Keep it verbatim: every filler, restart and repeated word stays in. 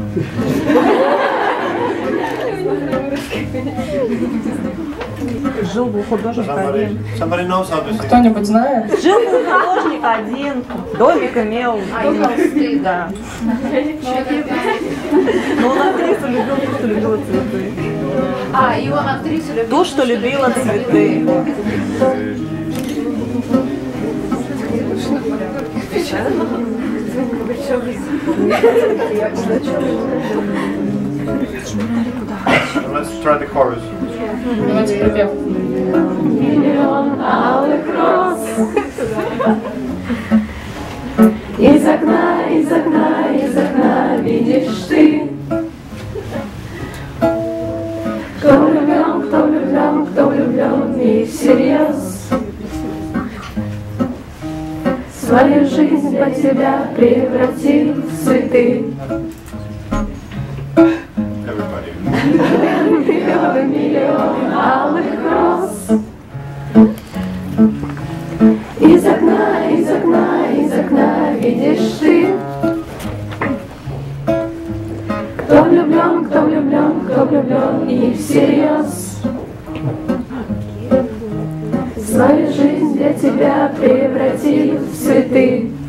Жил был художник один. Кто-нибудь знает? Жил был художник один. Домик имел. Да. Но он актрису любил, ту, что любила цветы. А, и он актрису любил. Ту, что любила цветы. Let's try the chorus. Давайте припев. Миллион алых роз. Из окна, из окна, из окна видишь ты. Кто влюблен, кто влюблен, кто влюблен и всерьез. Свою жизнь для тебя превратил в цветы. Миллион, миллион алых роз. Из окна, из окна, из окна видишь ты. Кто влюблен, кто влюблен, кто влюблен и всерьез. Свою жизнь для тебя превратил в цветы.